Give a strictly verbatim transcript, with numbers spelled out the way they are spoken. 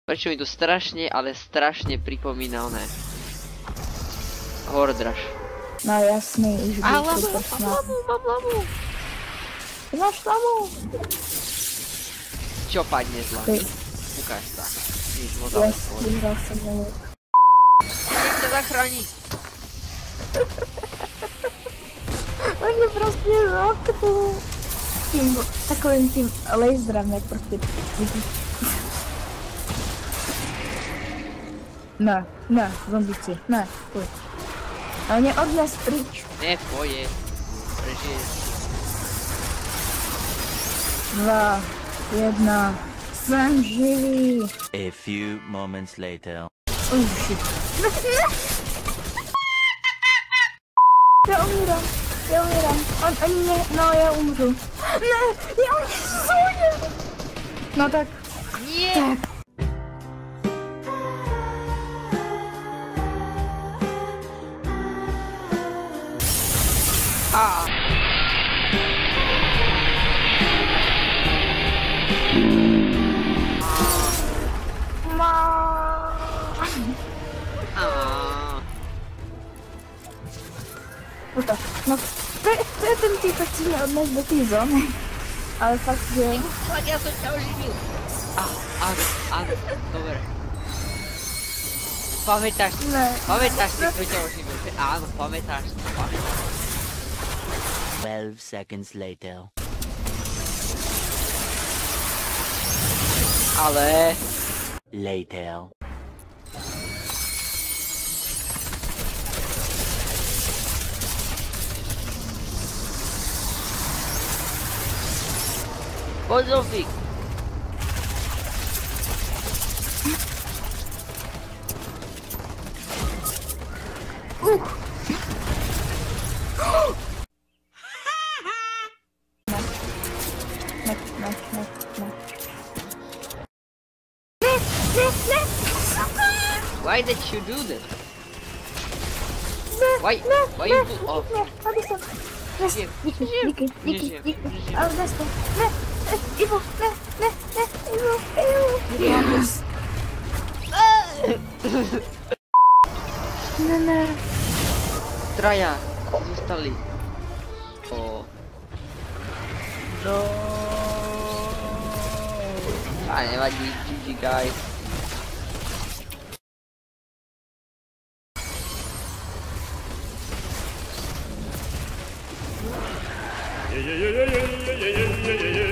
Prečo mi to strašne, ale strašne pripomína oné. Hordraž. No jasný, už A byl lamu, super mám snad. lamu, mám lamu. Ty máš lamu. Čo padne z lamu? Ty. Ukáž sa. Nič moc Yes, vyhral jsem lamu. Nech ťa zachráni. On je prostě roktu. Tím, takovým tím laserem, jak prostě vidíš. Ne, ne, zombici, ne, pojď. Ale mě odnes pryč. Ne, tvoje. Prežije. Dva, jedna, jsem živý. A few moments later. Oh shit. Ne, ne. Já umírám, já umírám. On, oni mě, no já umřu. Ne, já umřu. No tak. Nie. Tak. A. A. No tak, no to, je- to je ten týpek, co mě odnes do té zóny. Ale fakt, že... Tak ja som ťa oživil. A, áno, áno, dobre. Pamätáš si, Ne. pamätáš si, kto ťa oživil? Áno, pamätáš si, pamätáš. Twelve seconds later. Ale... Later. Poď Zofík. Uh. Ne, ne, ne, ne. Ne, ne, ne. Why did you do this? Ne, Why, ne, why ne, you do... Oh, ne, aby jsem. Nes, Žije, díky, žije, díky, díky, žije, díky. žije. Ale nes to. Ne, ne, Ivo, ne, ne, ne, Ivo, Ivo. Yes. Ne, ne. traja zostali. O... No. A nevadí, G G guys. Yeah, yeah, yeah, yeah, yeah, yeah, yeah, yeah, yeah, yeah.